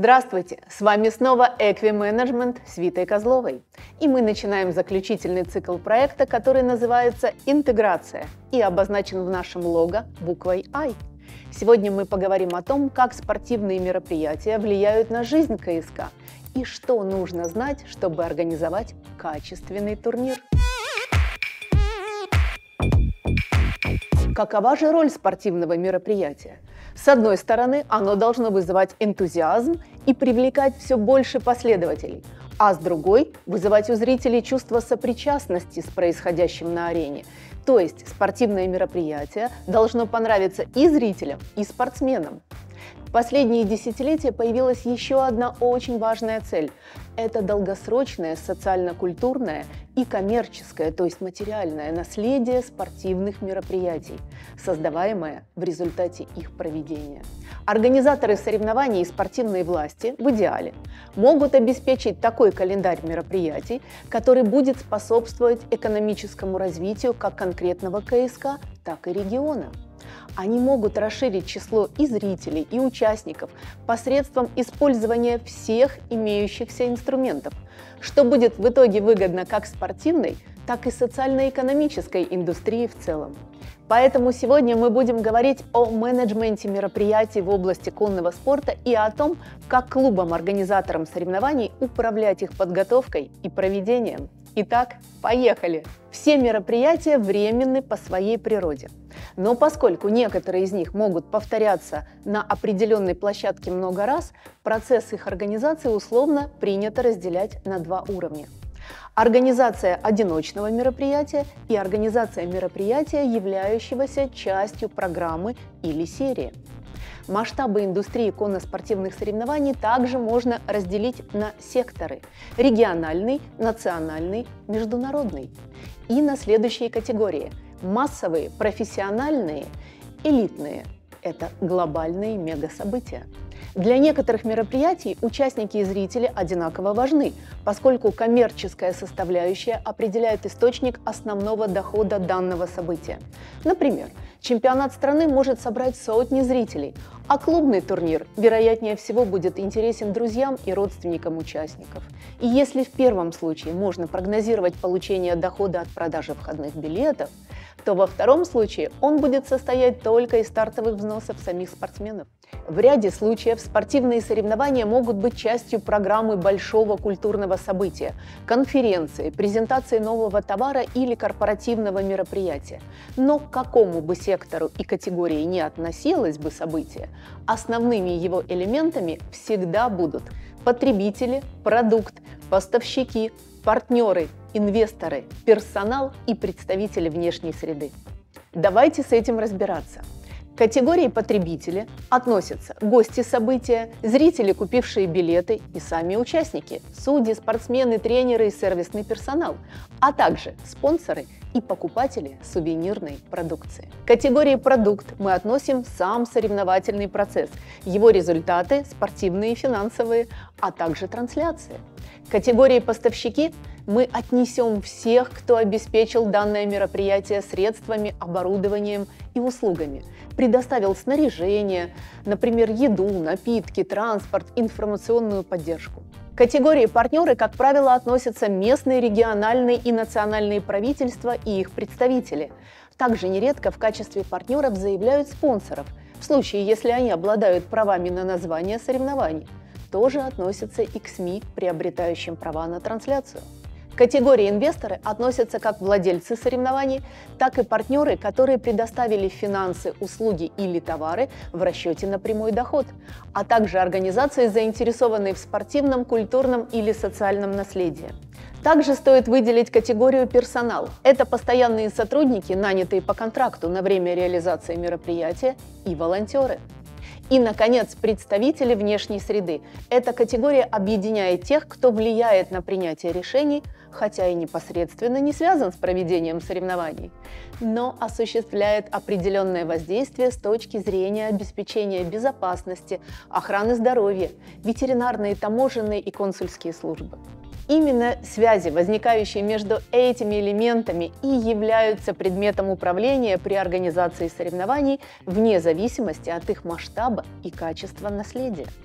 Здравствуйте! С вами снова Экви-менеджмент с Витой Козловой. И мы начинаем заключительный цикл проекта, который называется «Интеграция» и обозначен в нашем лого буквой I. Сегодня мы поговорим о том, как спортивные мероприятия влияют на жизнь КСК и что нужно знать, чтобы организовать качественный турнир. Какова же роль спортивного мероприятия? С одной стороны, оно должно вызывать энтузиазм и привлекать все больше последователей, а с другой – вызывать у зрителей чувство сопричастности с происходящим на арене. То есть спортивное мероприятие должно понравиться и зрителям, и спортсменам. В последние десятилетия появилась еще одна очень важная цель – это долгосрочное социально-культурное и коммерческое, то есть материальное наследие спортивных мероприятий, создаваемое в результате их проведения. Организаторы соревнований и спортивные власти в идеале могут обеспечить такой календарь мероприятий, который будет способствовать экономическому развитию как конкретного КСК, так и региона. Они могут расширить число и зрителей, и участников посредством использования всех имеющихся инструментов, что будет в итоге выгодно как спортивной, так и социально-экономической индустрии в целом. Поэтому сегодня мы будем говорить о менеджменте мероприятий в области конного спорта и о том, как клубам-организаторам соревнований управлять их подготовкой и проведением. Итак, поехали! Все мероприятия временны по своей природе. Но поскольку некоторые из них могут повторяться на определенной площадке много раз, процесс их организации условно принято разделять на два уровня. Организация одиночного мероприятия и организация мероприятия, являющегося частью программы или серии. Масштабы индустрии конно-спортивных соревнований также можно разделить на секторы – региональный, национальный, международный. И на следующие категории – массовые, профессиональные, элитные – это глобальные мегасобытия. Для некоторых мероприятий участники и зрители одинаково важны, поскольку коммерческая составляющая определяет источник основного дохода данного события. Например, чемпионат страны может собрать сотни зрителей, а клубный турнир, вероятнее всего, будет интересен друзьям и родственникам участников. И если в первом случае можно прогнозировать получение дохода от продажи входных билетов, то во втором случае он будет состоять только из стартовых взносов самих спортсменов. В ряде случаев спортивные соревнования могут быть частью программы большого культурного события, конференции, презентации нового товара или корпоративного мероприятия. Но к какому бы сектору и категории ни относилось бы событие, основными его элементами всегда будут потребители, продукт, поставщики, партнеры, инвесторы, персонал и представители внешней среды. Давайте с этим разбираться. К категории потребители относятся гости события, зрители, купившие билеты, и сами участники, судьи, спортсмены, тренеры и сервисный персонал, а также спонсоры и покупатели сувенирной продукции. К категории продукт мы относим сам соревновательный процесс, его результаты, спортивные и финансовые, а также трансляции. К категории поставщики мы отнесем всех, кто обеспечил данное мероприятие средствами, оборудованием и услугами, предоставил снаряжение, например, еду, напитки, транспорт, информационную поддержку. К категории партнеры, как правило, относятся местные, региональные и национальные правительства и их представители. Также нередко в качестве партнеров заявляют спонсоров, в случае, если они обладают правами на название соревнований. Тоже относятся и к СМИ, приобретающим права на трансляцию. К категории инвесторы относятся как владельцы соревнований, так и партнеры, которые предоставили финансы, услуги или товары в расчете на прямой доход, а также организации, заинтересованные в спортивном, культурном или социальном наследии. Также стоит выделить категорию персонал. Это постоянные сотрудники, нанятые по контракту на время реализации мероприятия, и волонтеры. И, наконец, представители внешней среды. Эта категория объединяет тех, кто влияет на принятие решений, хотя и непосредственно не связан с проведением соревнований, но осуществляет определенное воздействие с точки зрения обеспечения безопасности, охраны здоровья, ветеринарные, таможенные и консульские службы. Именно связи, возникающие между этими элементами, и являются предметом управления при организации соревнований вне зависимости от их масштаба и качества наследия.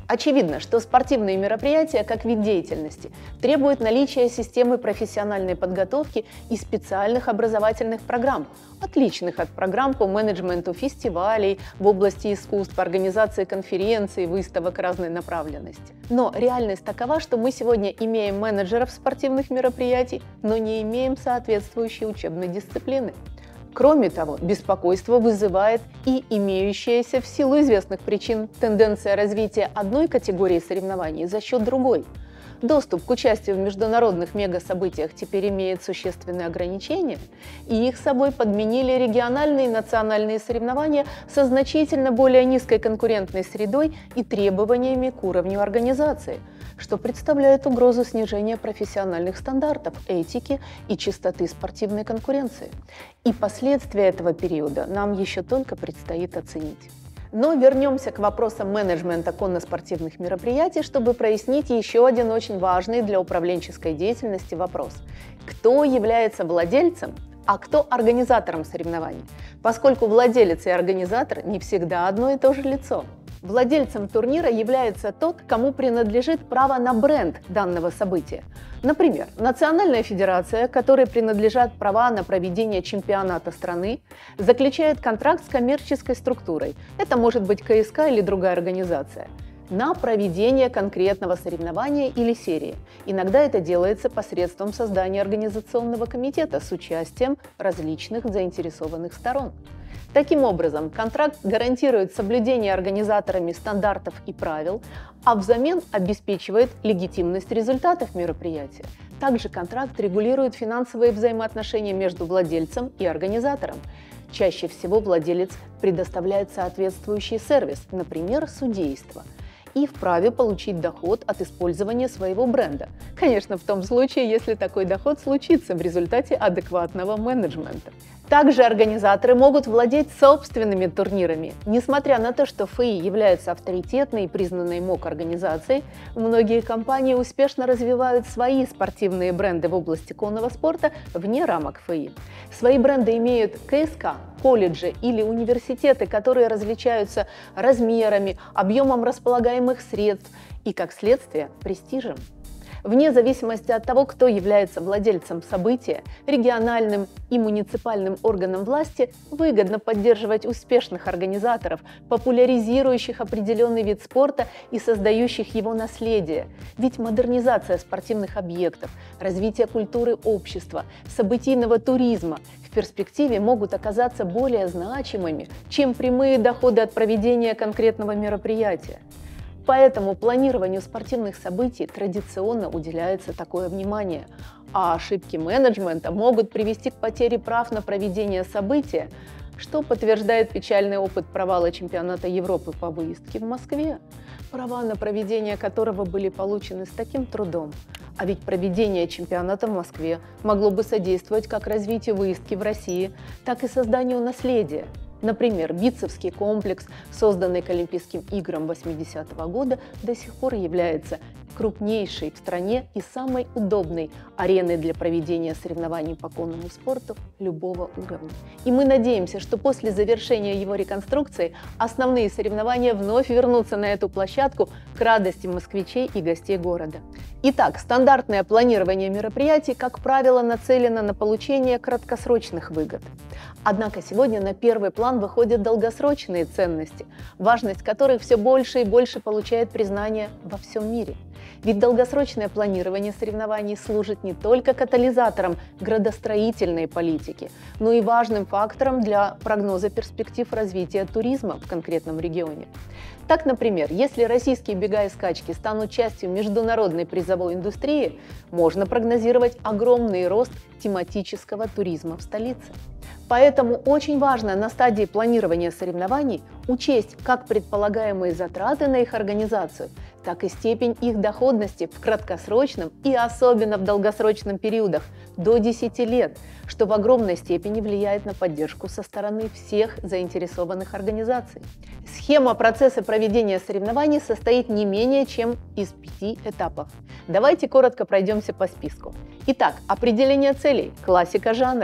Очевидно, что спортивные мероприятия, как вид деятельности, требуют наличия системы профессиональной подготовки и специальных образовательных программ, отличных от программ по менеджменту фестивалей в области искусств, организации конференций, выставок разной направленности. Но реальность такова, что мы сегодня имеем менеджеров спортивных мероприятий, но не имеем соответствующей учебной дисциплины. Кроме того, беспокойство вызывает и имеющаяся в силу известных причин тенденция развития одной категории соревнований за счет другой. Доступ к участию в международных мегасобытиях теперь имеет существенные ограничения, и их собой подменили региональные и национальные соревнования со значительно более низкой конкурентной средой и требованиями к уровню организации, что представляет угрозу снижения профессиональных стандартов, этики и чистоты спортивной конкуренции. И последствия этого периода нам еще только предстоит оценить. Но вернемся к вопросам менеджмента конно-спортивных мероприятий, чтобы прояснить еще один очень важный для управленческой деятельности вопрос. Кто является владельцем, а кто организатором соревнований? Поскольку владелец и организатор не всегда одно и то же лицо. Владельцем турнира является тот, кому принадлежит право на бренд данного события. Например, Национальная федерация, которой принадлежат права на проведение чемпионата страны, заключает контракт с коммерческой структурой, это может быть КСК или другая организация, на проведение конкретного соревнования или серии. Иногда это делается посредством создания организационного комитета с участием различных заинтересованных сторон. Таким образом, контракт гарантирует соблюдение организаторами стандартов и правил, а взамен обеспечивает легитимность результатов мероприятия. Также контракт регулирует финансовые взаимоотношения между владельцем и организатором. Чаще всего владелец предоставляет соответствующий сервис, например, судейство, и вправе получить доход от использования своего бренда. Конечно, в том случае, если такой доход случится в результате адекватного менеджмента. Также организаторы могут владеть собственными турнирами. Несмотря на то, что ФИ является авторитетной и признанной МОК организацией, многие компании успешно развивают свои спортивные бренды в области конного спорта вне рамок ФИ. Свои бренды имеют КСК, колледжи или университеты, которые различаются размерами, объемом располагаемых средств и, как следствие, престижем. Вне зависимости от того, кто является владельцем события, региональным и муниципальным органам власти выгодно поддерживать успешных организаторов, популяризирующих определенный вид спорта и создающих его наследие. Ведь модернизация спортивных объектов, развитие культуры общества, событийного туризма в перспективе могут оказаться более значимыми, чем прямые доходы от проведения конкретного мероприятия. Поэтому планированию спортивных событий традиционно уделяется такое внимание, а ошибки менеджмента могут привести к потере прав на проведение события, что подтверждает печальный опыт провала чемпионата Европы по выездке в Москве, права на проведение которого были получены с таким трудом. А ведь проведение чемпионата в Москве могло бы содействовать как развитию выездки в России, так и созданию наследия. Например, Битцевский комплекс, созданный к Олимпийским играм 80-го года, до сих пор является крупнейшей в стране и самой удобной ареной для проведения соревнований по конному спорту любого уровня. И мы надеемся, что после завершения его реконструкции основные соревнования вновь вернутся на эту площадку к радости москвичей и гостей города. Итак, стандартное планирование мероприятий, как правило, нацелено на получение краткосрочных выгод. Однако сегодня на первый план выходят долгосрочные ценности, важность которых все больше и больше получает признание во всем мире. Ведь долгосрочное планирование соревнований служит не только катализатором градостроительной политики, но и важным фактором для прогноза перспектив развития туризма в конкретном регионе. Так, например, если российские бега и скачки станут частью международной призовой индустрии, можно прогнозировать огромный рост тематического туризма в столице. Поэтому очень важно на стадии планирования соревнований учесть как предполагаемые затраты на их организацию, так и степень их доходности в краткосрочном и особенно в долгосрочном периодах до 10 лет, что в огромной степени влияет на поддержку со стороны всех заинтересованных организаций. Схема процесса проведения соревнований состоит не менее чем из 5 этапов. Давайте коротко пройдемся по списку. Итак, определение целей – классика жанра.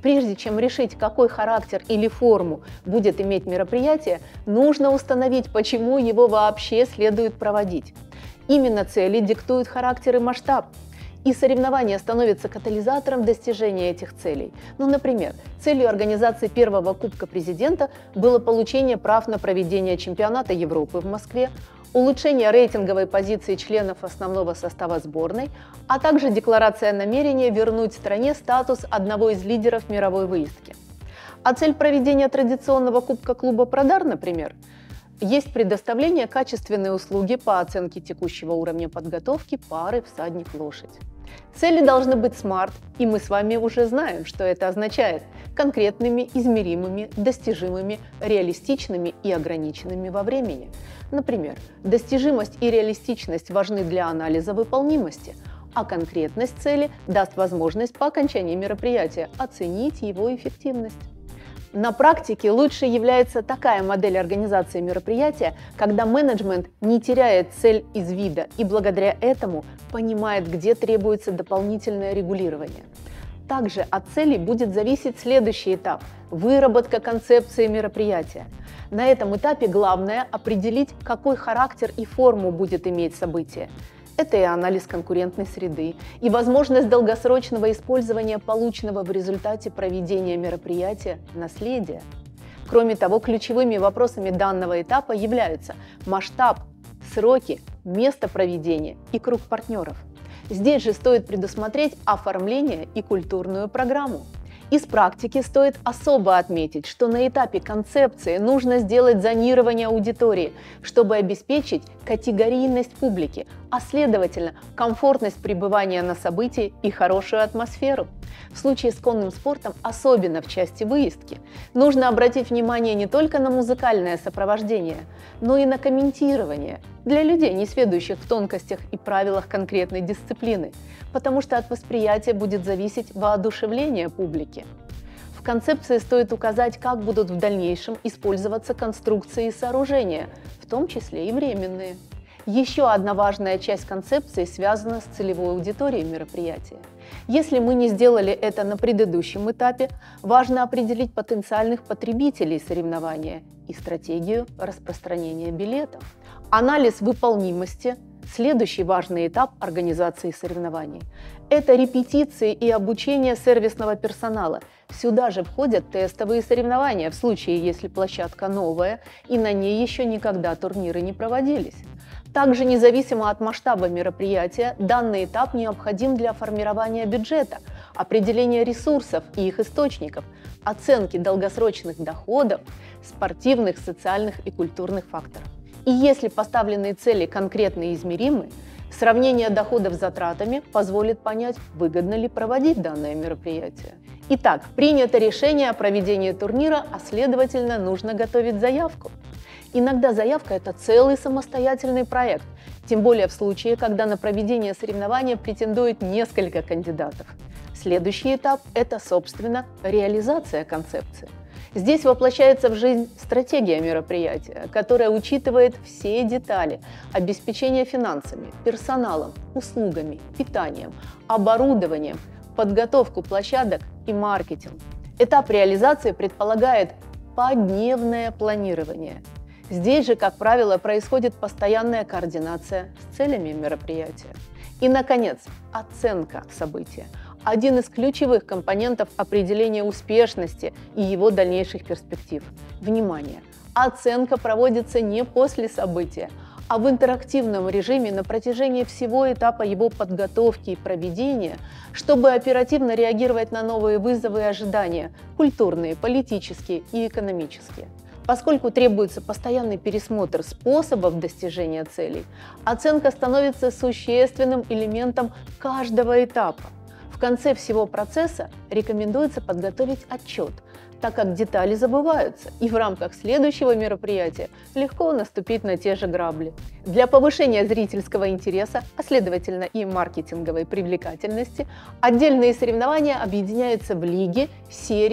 Прежде чем решить, какой характер или форму будет иметь мероприятие, нужно установить, почему его вообще следует проводить. Именно цели диктуют характер и масштаб. И соревнования становятся катализатором достижения этих целей. Например, целью организации первого Кубка президента было получение прав на проведение чемпионата Европы в Москве, улучшение рейтинговой позиции членов основного состава сборной, а также декларация намерения вернуть стране статус одного из лидеров мировой выездки. А цель проведения традиционного Кубка клуба «Продар», например, есть предоставление качественной услуги по оценке текущего уровня подготовки пары всадник-лошадь. Цели должны быть смарт, и мы с вами уже знаем, что это означает – конкретными, измеримыми, достижимыми, реалистичными и ограниченными во времени. Например, достижимость и реалистичность важны для анализа выполнимости, а конкретность цели даст возможность по окончании мероприятия оценить его эффективность. На практике лучше является такая модель организации мероприятия, когда менеджмент не теряет цель из вида и благодаря этому понимает, где требуется дополнительное регулирование. Также от целей будет зависеть следующий этап – выработка концепции мероприятия. На этом этапе главное определить, какой характер и форму будет иметь событие. Это и анализ конкурентной среды, и возможность долгосрочного использования полученного в результате проведения мероприятия наследия. Кроме того, ключевыми вопросами данного этапа являются масштаб, сроки, место проведения и круг партнеров. Здесь же стоит предусмотреть оформление и культурную программу. Из практики стоит особо отметить, что на этапе концепции нужно сделать зонирование аудитории, чтобы обеспечить категорийность публики, а следовательно, комфортность пребывания на событии и хорошую атмосферу. В случае с конным спортом, особенно в части выездки, нужно обратить внимание не только на музыкальное сопровождение, но и на комментирование для людей, не сведущих в тонкостях и правилах конкретной дисциплины, потому что от восприятия будет зависеть воодушевление публики. В концепции стоит указать, как будут в дальнейшем использоваться конструкции и сооружения, в том числе и временные. Еще одна важная часть концепции связана с целевой аудиторией мероприятия. Если мы не сделали это на предыдущем этапе, важно определить потенциальных потребителей соревнования и стратегию распространения билетов. Анализ выполнимости – следующий важный этап организации соревнований. Это репетиции и обучение сервисного персонала. Сюда же входят тестовые соревнования в случае, если площадка новая и на ней еще никогда турниры не проводились. Также, независимо от масштаба мероприятия, данный этап необходим для формирования бюджета, определения ресурсов и их источников, оценки долгосрочных доходов, спортивных, социальных и культурных факторов. И если поставленные цели конкретно измеримы, сравнение доходов с затратами позволит понять, выгодно ли проводить данное мероприятие. Итак, принято решение о проведении турнира, а следовательно, нужно готовить заявку. Иногда заявка – это целый самостоятельный проект, тем более в случае, когда на проведение соревнования претендует несколько кандидатов. Следующий этап – это, собственно, реализация концепции. Здесь воплощается в жизнь стратегия мероприятия, которая учитывает все детали обеспечения финансами, персоналом, услугами, питанием, оборудованием, подготовку площадок и маркетинг. Этап реализации предполагает подневное планирование. Здесь же, как правило, происходит постоянная координация с целями мероприятия. И, наконец, оценка события. Один из ключевых компонентов определения успешности и его дальнейших перспектив. Внимание! Оценка проводится не после события, а в интерактивном режиме на протяжении всего этапа его подготовки и проведения, чтобы оперативно реагировать на новые вызовы и ожидания – культурные, политические и экономические. Поскольку требуется постоянный пересмотр способов достижения целей, оценка становится существенным элементом каждого этапа. В конце всего процесса рекомендуется подготовить отчет, так как детали забываются, и в рамках следующего мероприятия легко наступить на те же грабли. Для повышения зрительского интереса, а следовательно и маркетинговой привлекательности, отдельные соревнования объединяются в лиги, серии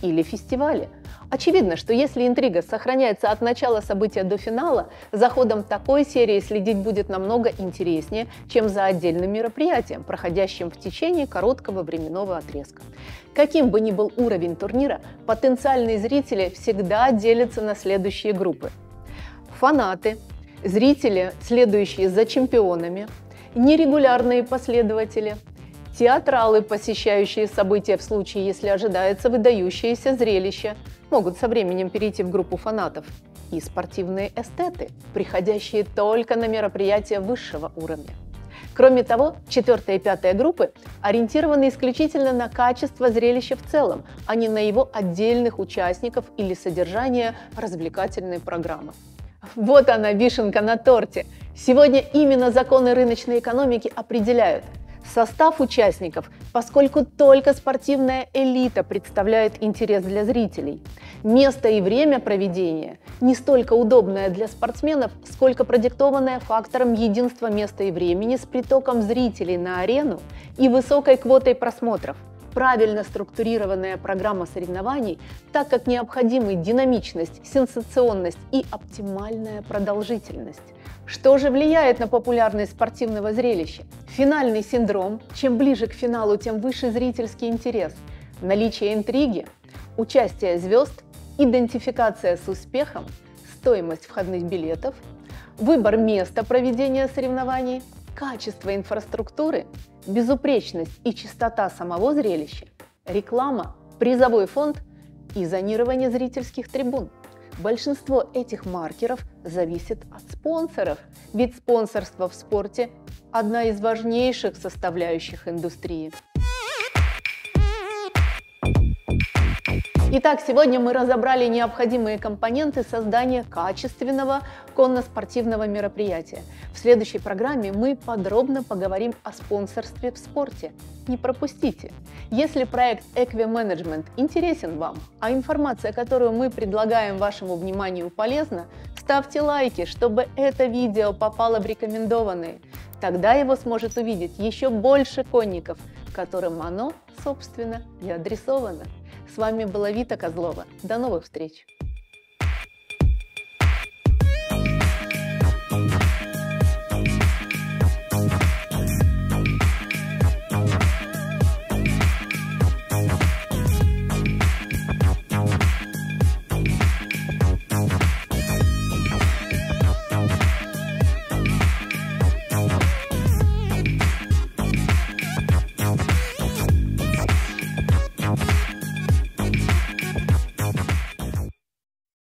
или фестивале. Очевидно, что если интрига сохраняется от начала события до финала, за ходом такой серии следить будет намного интереснее, чем за отдельным мероприятием, проходящим в течение короткого временного отрезка. Каким бы ни был уровень турнира, потенциальные зрители всегда делятся на следующие группы. Фанаты, зрители, следующие за чемпионами, нерегулярные последователи, театралы, посещающие события в случае, если ожидается выдающееся зрелище, могут со временем перейти в группу фанатов, и спортивные эстеты, приходящие только на мероприятия высшего уровня. Кроме того, 4 и 5 группы ориентированы исключительно на качество зрелища в целом, а не на его отдельных участников или содержание развлекательной программы. Вот она, вишенка на торте. Сегодня именно законы рыночной экономики определяют состав участников, поскольку только спортивная элита представляет интерес для зрителей. Место и время проведения не столько удобное для спортсменов, сколько продиктованное фактором единства места и времени с притоком зрителей на арену и высокой квотой просмотров. Правильно структурированная программа соревнований, так как необходимы динамичность, сенсационность и оптимальная продолжительность. Что же влияет на популярность спортивного зрелища? Финальный синдром. Чем ближе к финалу, тем выше зрительский интерес. Наличие интриги, участие звезд, идентификация с успехом, стоимость входных билетов, выбор места проведения соревнований, качество инфраструктуры, безупречность и чистота самого зрелища, реклама, призовой фонд и зонирование зрительских трибун. Большинство этих маркеров зависит от спонсоров, ведь спонсорство в спорте – одна из важнейших составляющих индустрии. Итак, сегодня мы разобрали необходимые компоненты создания качественного конно-спортивного мероприятия. В следующей программе мы подробно поговорим о спонсорстве в спорте. Не пропустите! Если проект Equi-Management интересен вам, а информация, которую мы предлагаем вашему вниманию, полезна, ставьте лайки, чтобы это видео попало в рекомендованные. Тогда его сможет увидеть еще больше конников, которым оно, собственно, и адресовано. С вами была Вита Козлова. До новых встреч!